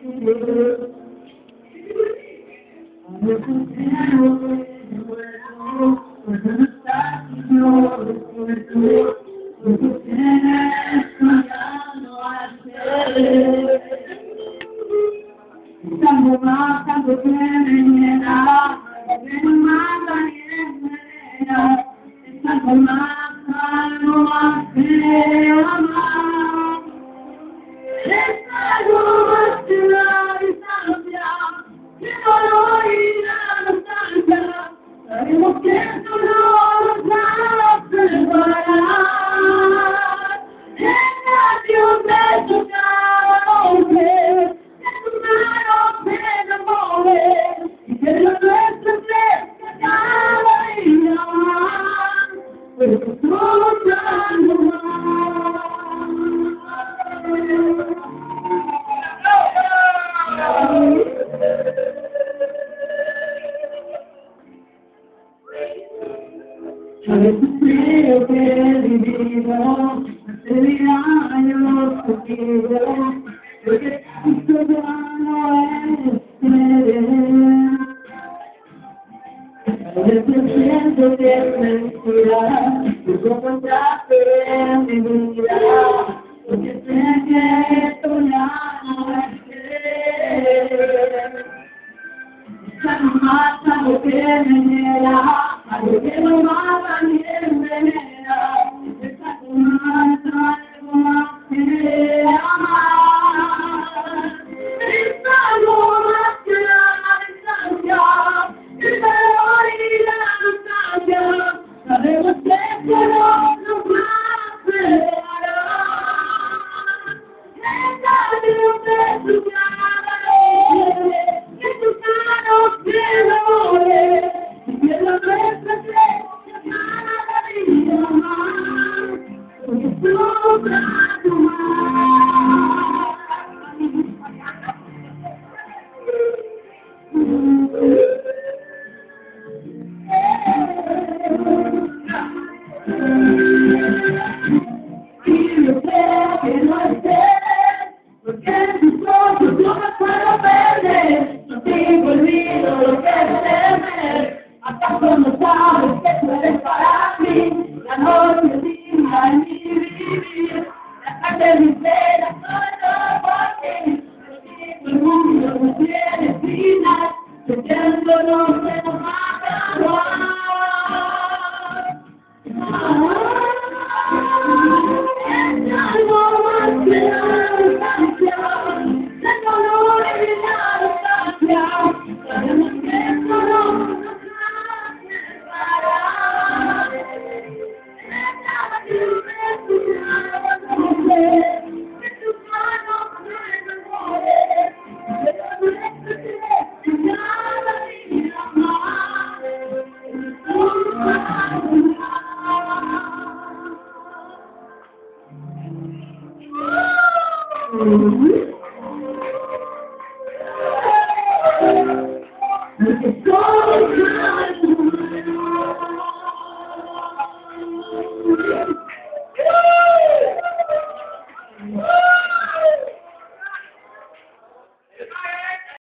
Tanto que me llena, me mata y me llena, tanto más no hace amar. Es algo más que la distancia, que dolor y la nostalgia, sabemos que esto no nos va a separar. En la Dios de tu nombre, y que lo nuestro crezca cada día más, porque somos algo más. A veces creo que he vivido hace años contigo, porque esto ya no es querer. A veces siento que es mentira, que tú encontraste en mi vida, porque sé que esto ya no es querer. Es algo más, algo que me llena, algo que no mata ni envenena, es algo más que amar. Es algo más que la distancia, que el dolor y la nostalgia, sabemos que esto no nos va a separar. Es algo de tu cara, que tus manos que dolores, y que lo nuestro crezca cada día más, porque somos algo más. Y yo sé que no estés, porque en tus ojos yo me puedo perder, no tengo olvido lo que es temer. ¿Acaso no sabes que tú eres para mí la noche linda en mi vivir? La tarde mi pena, todo por ti, contigo el mundo no tiene final, el tiempo no se nos va a acabar. Es algo más que la distancia, el dolor y la nostalgia, sabemos que esto no nos va a separar. Es la luz de tu lado,